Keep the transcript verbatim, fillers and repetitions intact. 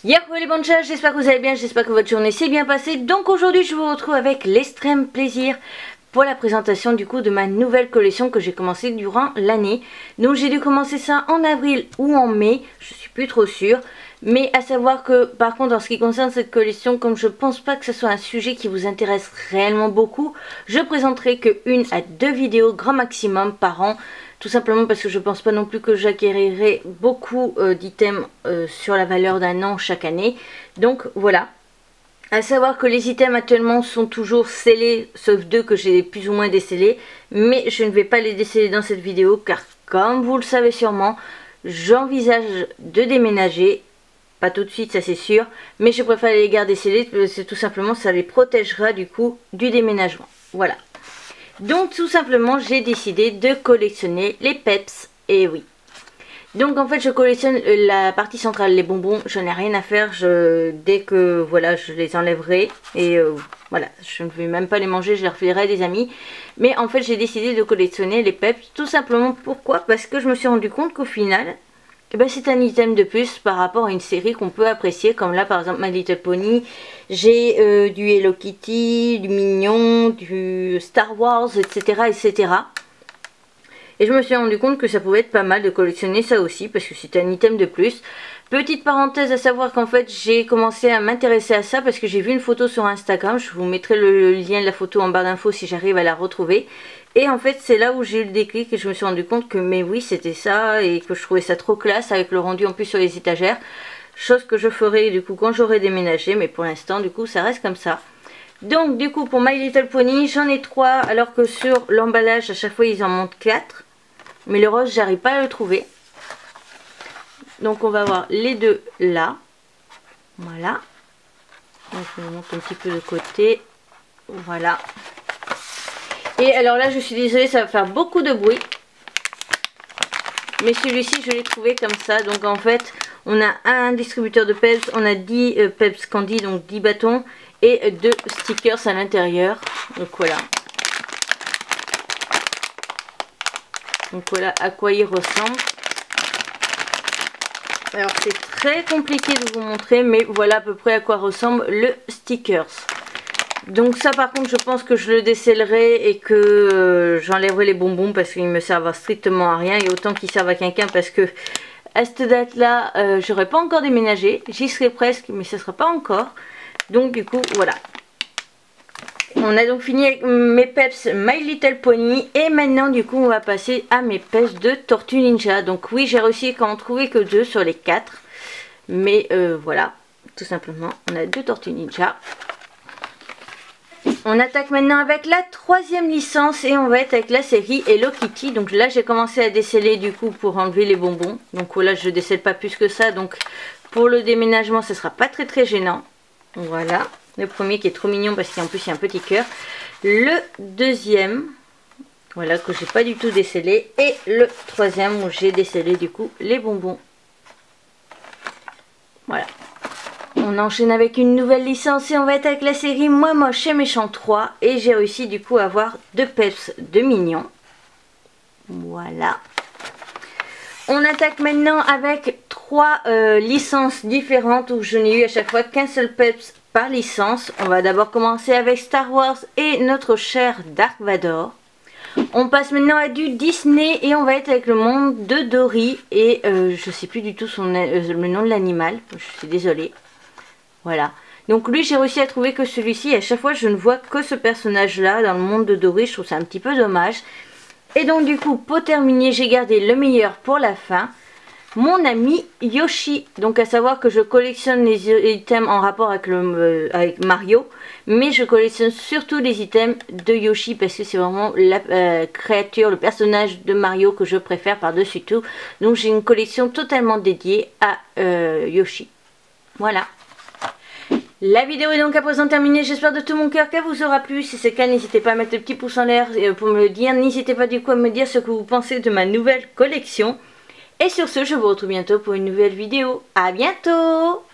Y'a quoi les bonnes choses, j'espère que vous allez bien, j'espère que votre journée s'est bien passée. Donc aujourd'hui je vous retrouve avec l'extrême plaisir pour la présentation du coup de ma nouvelle collection que j'ai commencé durant l'année. Donc j'ai dû commencer ça en avril ou en mai, je suis plus trop sûre. Mais à savoir que par contre en ce qui concerne cette collection, comme je pense pas que ce soit un sujet qui vous intéresse réellement beaucoup, je présenterai que une à deux vidéos grand maximum par an. Tout simplement parce que je pense pas non plus que j'acquérirai beaucoup euh, d'items euh, sur la valeur d'un an chaque année. Donc voilà. À savoir que les items actuellement sont toujours scellés, sauf deux que j'ai plus ou moins décellés. Mais je ne vais pas les déceler dans cette vidéo car comme vous le savez sûrement, j'envisage de déménager. Pas tout de suite, ça c'est sûr. Mais je préfère les garder scellés, c'est tout simplement ça les protégera du coup du déménagement. Voilà. Donc tout simplement j'ai décidé de collectionner les peps, et oui. Donc en fait je collectionne la partie centrale, les bonbons, j'en ai rien à faire, je, dès que voilà je les enlèverai et euh, voilà, je ne vais même pas les manger, je les refilerai à des amis. Mais en fait j'ai décidé de collectionner les peps, tout simplement pourquoi? Parce que je me suis rendu compte qu'au final, eh ben, c'est un item de plus par rapport à une série qu'on peut apprécier, comme là par exemple My Little Pony. J'ai euh, du Hello Kitty, du Mignon, du Star Wars, et cetera et cetera. Et je me suis rendu compte que ça pouvait être pas mal de collectionner ça aussi, parce que c'est un item de plus. Petite parenthèse à savoir qu'en fait j'ai commencé à m'intéresser à ça parce que j'ai vu une photo sur Instagram. Je vous mettrai le lien de la photo en barre d'infos si j'arrive à la retrouver. Et en fait c'est là où j'ai eu le déclic et je me suis rendu compte que mais oui c'était ça et que je trouvais ça trop classe avec le rendu en plus sur les étagères. Chose que je ferai du coup quand j'aurai déménagé, mais pour l'instant du coup ça reste comme ça. Donc du coup pour My Little Pony j'en ai trois alors que sur l'emballage à chaque fois ils en montrent quatre. Mais le rose j'arrive pas à le trouver. Donc on va voir les deux là. Voilà. Donc je le monte un petit peu de côté. Voilà. Et alors là je suis désolée, ça va faire beaucoup de bruit. Mais celui-ci je l'ai trouvé comme ça. Donc en fait on a un distributeur de peps. On a dix euh, peps candy, donc dix bâtons. Et deux stickers à l'intérieur. Donc voilà. Donc voilà à quoi il ressemble. Alors c'est très compliqué de vous montrer, mais voilà à peu près à quoi ressemble le stickers. Donc ça par contre je pense que je le décellerai et que euh, j'enlèverai les bonbons parce qu'ils me servent strictement à rien. Et autant qu'ils servent à quelqu'un parce que à cette date là euh, j'aurais pas encore déménagé. J'y serai presque mais ce sera pas encore. Donc du coup voilà. On a donc fini avec mes peps My Little Pony et maintenant du coup on va passer à mes peps de Tortue Ninja. Donc oui j'ai réussi à en trouver que deux sur les quatre. Mais euh, voilà, tout simplement on a deux Tortues Ninja. On attaque maintenant avec la troisième licence et on va être avec la série Hello Kitty. Donc là j'ai commencé à déceler du coup pour enlever les bonbons. Donc là je décèle pas plus que ça. Donc pour le déménagement ce sera pas très très gênant. Voilà. Le premier qui est trop mignon parce qu'en plus il y a un petit cœur. Le deuxième, voilà, que j'ai pas du tout décelé. Et le troisième où j'ai décelé du coup les bonbons. Voilà. On enchaîne avec une nouvelle licence et on va être avec la série Moi Moche et Méchant trois. Et j'ai réussi du coup à avoir deux peps de mignons. Voilà. On attaque maintenant avec trois euh, licences différentes où je n'ai eu à chaque fois qu'un seul peps par licence. On va d'abord commencer avec Star Wars et notre cher Dark Vador. On passe maintenant à du Disney et on va être avec le monde de Dory et euh, je sais plus du tout son, euh, le nom de l'animal, je suis désolée. Voilà. Donc lui j'ai réussi à trouver que celui-ci, à chaque fois je ne vois que ce personnage là dans le monde de Dory, je trouve ça un petit peu dommage. Et donc du coup pour terminer j'ai gardé le meilleur pour la fin. Mon ami Yoshi, donc à savoir que je collectionne les items en rapport avec, le, euh, avec Mario, mais je collectionne surtout les items de Yoshi parce que c'est vraiment la euh, créature, le personnage de Mario que je préfère par-dessus tout. Donc j'ai une collection totalement dédiée à euh, Yoshi. Voilà. La vidéo est donc à présent terminée, j'espère de tout mon cœur qu'elle vous aura plu. Si c'est le cas, n'hésitez pas à mettre le petit pouce en l'air pour me le dire. N'hésitez pas du coup à me dire ce que vous pensez de ma nouvelle collection. Et sur ce, je vous retrouve bientôt pour une nouvelle vidéo. À bientôt!